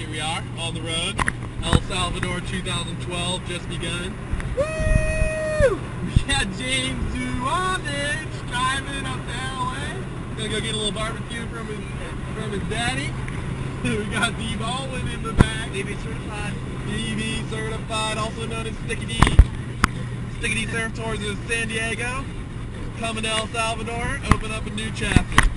here we are on the road. El Salvador 2012 just begun. Woo! We got James Zuovich driving up to LA. Gonna go get a little barbecue from his daddy. We got D Baldwin in the back. DV certified. DV certified, also known as Sticky D. Sticky D Surf Tours of San Diego. Coming to El Salvador, open up a new chapter.